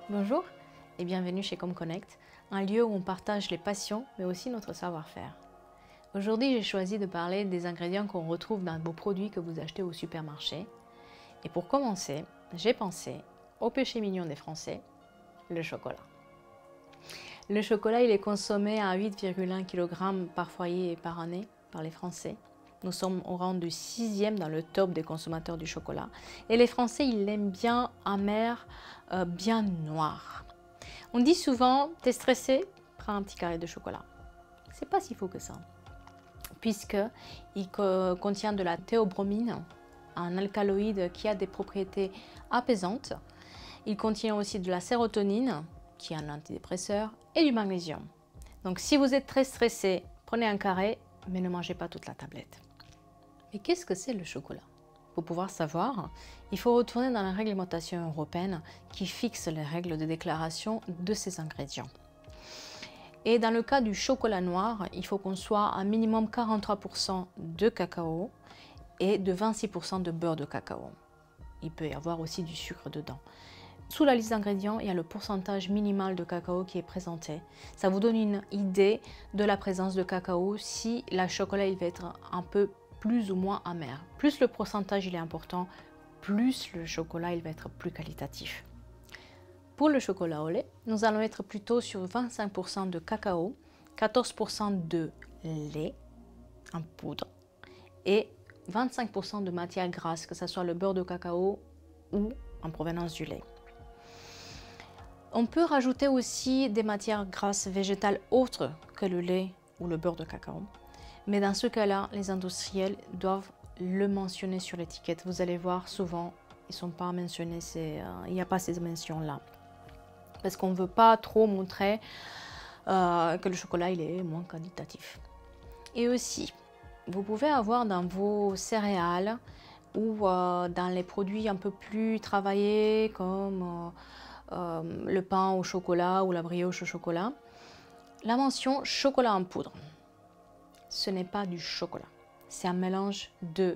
Bonjour et bienvenue chez ComConnect, un lieu où on partage les passions mais aussi notre savoir-faire. Aujourd'hui, j'ai choisi de parler des ingrédients qu'on retrouve dans vos produits que vous achetez au supermarché. Et pour commencer, j'ai pensé au péché mignon des Français, le chocolat. Le chocolat, il est consommé à 8,1 kg par foyer et par année par les Français. Nous sommes au rang du 6e dans le top des consommateurs du chocolat. Et les Français, ils l'aiment bien amer, bien noir. On dit souvent, t'es stressé, prends un petit carré de chocolat. C'est pas si faux que ça, puisqu'il contient de la théobromine, un alcaloïde qui a des propriétés apaisantes. Il contient aussi de la sérotonine, qui est un antidépresseur, et du magnésium. Donc si vous êtes très stressé, prenez un carré, mais ne mangez pas toute la tablette. Mais qu'est-ce que c'est le chocolat? Pour pouvoir savoir, il faut retourner dans la réglementation européenne qui fixe les règles de déclaration de ces ingrédients. Et dans le cas du chocolat noir, il faut qu'on soit à minimum 43% de cacao et de 26% de beurre de cacao. Il peut y avoir aussi du sucre dedans. Sous la liste d'ingrédients, il y a le pourcentage minimal de cacao qui est présenté. Ça vous donne une idée de la présence de cacao si le chocolat il va être un peu plus ou moins amer. Plus le pourcentage il est important, plus le chocolat il va être plus qualitatif. Pour le chocolat au lait, nous allons être plutôt sur 25% de cacao, 14% de lait en poudre et 25% de matière grasse, que ce soit le beurre de cacao ou en provenance du lait. On peut rajouter aussi des matières grasses végétales autres que le lait ou le beurre de cacao. Mais dans ce cas-là, les industriels doivent le mentionner sur l'étiquette. Vous allez voir, souvent, ils ne sont pas mentionnés, il n'y a pas ces mentions-là. Parce qu'on ne veut pas trop montrer que le chocolat il est moins qualitatif. Et aussi, vous pouvez avoir dans vos céréales ou dans les produits un peu plus travaillés comme le pain au chocolat ou la brioche au chocolat, la mention chocolat en poudre. Ce n'est pas du chocolat, c'est un mélange de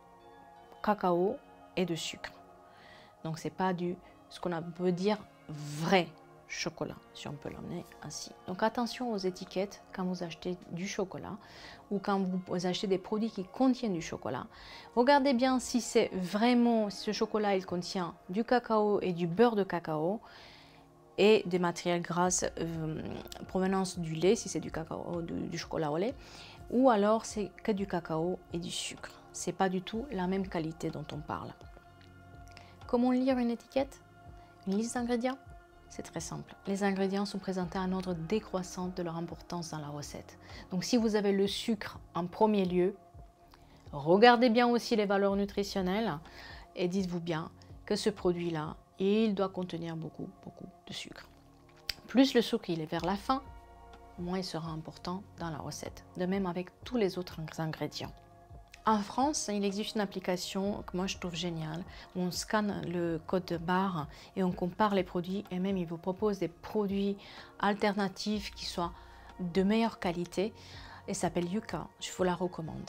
cacao et de sucre. Donc c'est pas ce qu'on peut dire vrai chocolat, si on peut l'emmener ainsi. Donc attention aux étiquettes quand vous achetez du chocolat ou quand vous achetez des produits qui contiennent du chocolat. Regardez bien si c'est vraiment, ce chocolat il contient du cacao et du beurre de cacao et des matières grasses provenance du lait, si c'est du cacao, du chocolat au lait, ou alors c'est que du cacao et du sucre. C'est pas du tout la même qualité dont on parle. Comment lire une étiquette? Une liste d'ingrédients? C'est très simple. Les ingrédients sont présentés en ordre décroissant de leur importance dans la recette. Donc si vous avez le sucre en premier lieu, regardez bien aussi les valeurs nutritionnelles et dites-vous bien que ce produit-là, il doit contenir beaucoup de sucre. Plus le sucre il est vers la fin, moins il sera important dans la recette. De même avec tous les autres ingrédients. En France, il existe une application que moi je trouve géniale, où on scanne le code barre et on compare les produits et même il vous propose des produits alternatifs qui soient de meilleure qualité et s'appelle Yuka, je vous la recommande.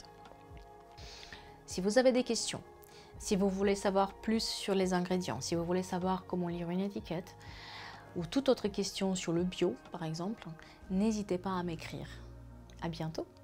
Si vous avez des questions, si vous voulez savoir plus sur les ingrédients, si vous voulez savoir comment lire une étiquette ou toute autre question sur le bio par exemple, n'hésitez pas à m'écrire. À bientôt!